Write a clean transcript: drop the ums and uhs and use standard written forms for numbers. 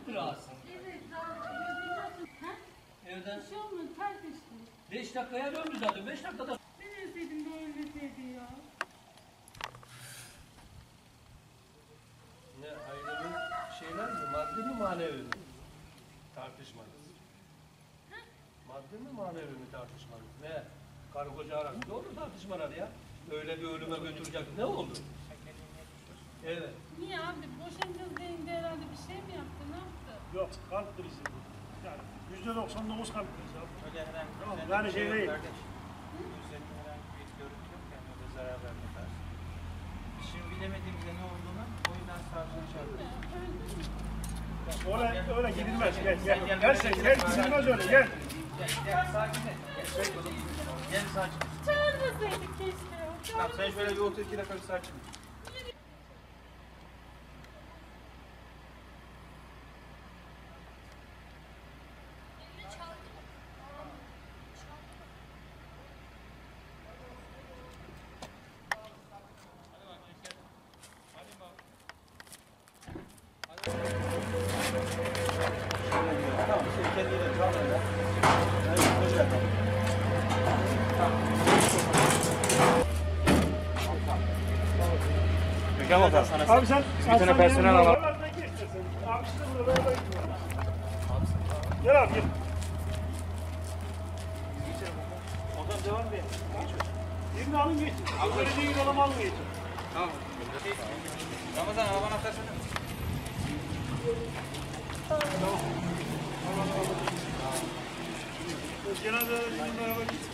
mı rahatsın? Evet, rahatsın. Evden. Bir şey olmuyor, tartıştı. 5 dakikaya döndü zaten. 5 dakikada. Ben ölseydim de ölmeseydi ya. Ne ayrılın şeyler mi? Maddi mi manevi mi? Tartışmanız. Maddi mi manevi mi tartışmanız? Ne? Karı koca arasında olur tartışmalar ya. Öyle bir ölüme götürecek ne oldu? Evet. Niye abi? Boşanacağız deyince herhalde bir şey mi yaptı? Ne yaptı? Yok, kalp krizi. Yani %99 kalp krizi abi. Öyle herhangi Tamam, bir yani şey değil. Üzerinde herhangi bir görüntü yok yani öyle zarar verme tarzı. Biz şimdi bilemediğimizde ne olduğunu o yüzden savcıyı çağırıyoruz. Öyle gidilmez. Gel. Gel gidilmez öyle. Gel. Gel sakin et. Gel sakin. Çağırmasaydık keşke. Tamam sen şöyle bir otur 2 dakika bir sakin. Tamam, sen kendine kal öyle. Gökhan Baba sana Abi sen bir tane personel al. Abi işte burada beraber gidiyorlar. Gel abi gel. Oradan devam et. Birini alın geçin. Söylediğin adamı alın geçin. Tamam. Ramazan arabanı atarsana. Cenaze beraber gitsin.